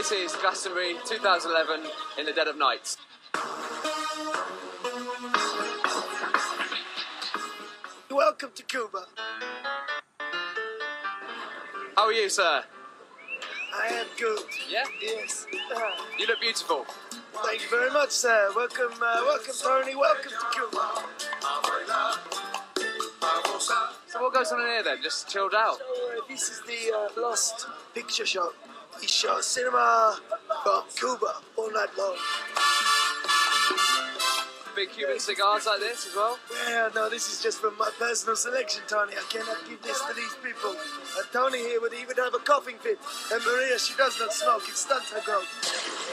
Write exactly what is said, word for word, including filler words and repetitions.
This is Glastonbury two thousand eleven in the dead of night. Welcome to Cuba. How are you, sir? I am good. Yeah? Yes. Uh, You look beautiful. thank you very much, sir. Welcome, uh, welcome, Tony. Welcome to Cuba. So what goes on in here then? Just chilled out? So, uh, this is the uh, Lost Picture Show. We show cinema from Cuba all night long. Big Cuban cigars like this as well? Yeah, no, this is just from my personal selection, Tony. I cannot give this to these people. Uh, Tony here would even have a coughing fit. And Maria, she does not smoke. It stunts her growth.